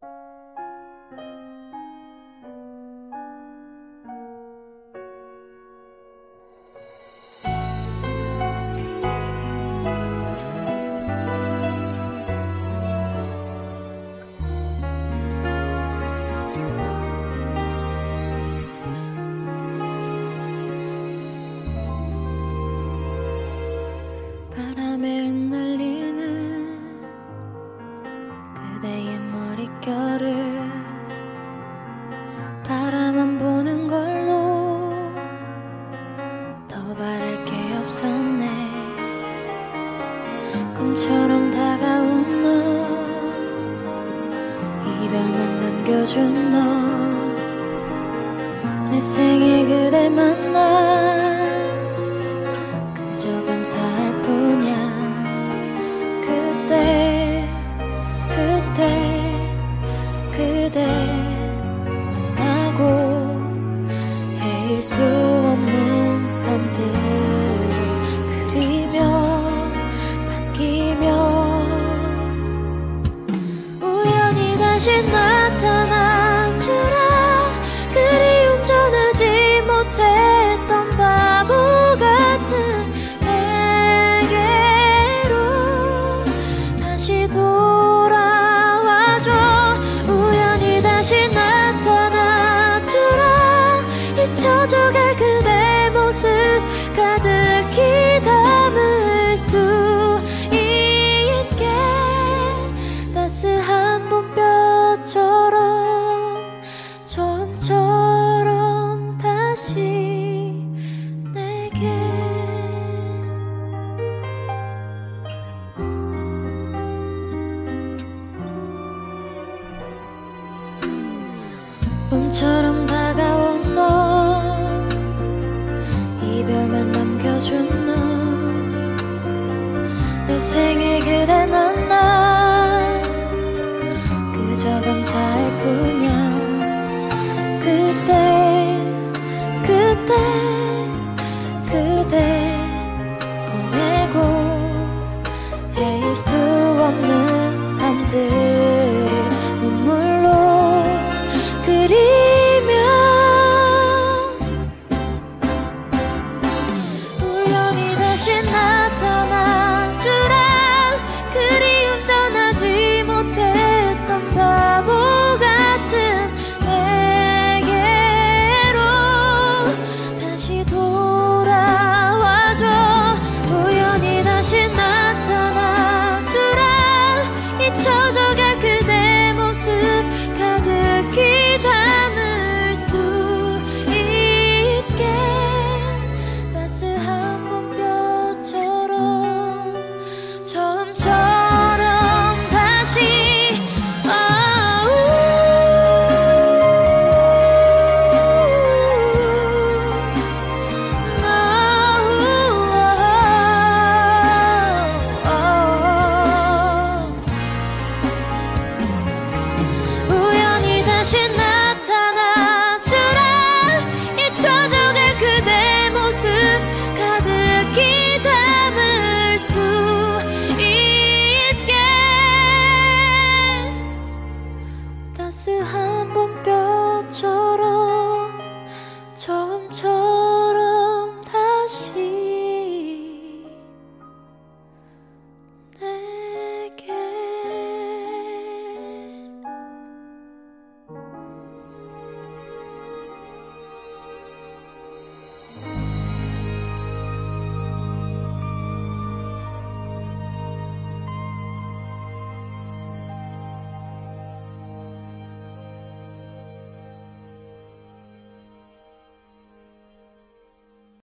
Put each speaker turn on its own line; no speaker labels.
바람에 흩날리는 그대의 머릿결을 바라만 보는 걸로 더 바랄 게 없었네. 꿈처럼 다가온 너, 이별만 남겨준 너, 내 생에 그댈 만나 그저 감사할 뿐이야. 그대 만나고 헤일 수 없는 밤들을 그리며 반기며 우연히 다시 나타난 줄아. 그리움 전하지 못했던 바보 같은 내게로 다시 돌아와줘. 우연히 다시 나타나주라. 잊혀져갈 그대 모습 가득히 담을 수 있게 따스한 봄볕처럼 처음처럼 다시 내게. 꿈처럼 다가온 너, 이별만 남겨준 너, 내 생에 그댈 만나 그저 감사할 뿐이야. 그대 보내고 헤일 수 없는 밤들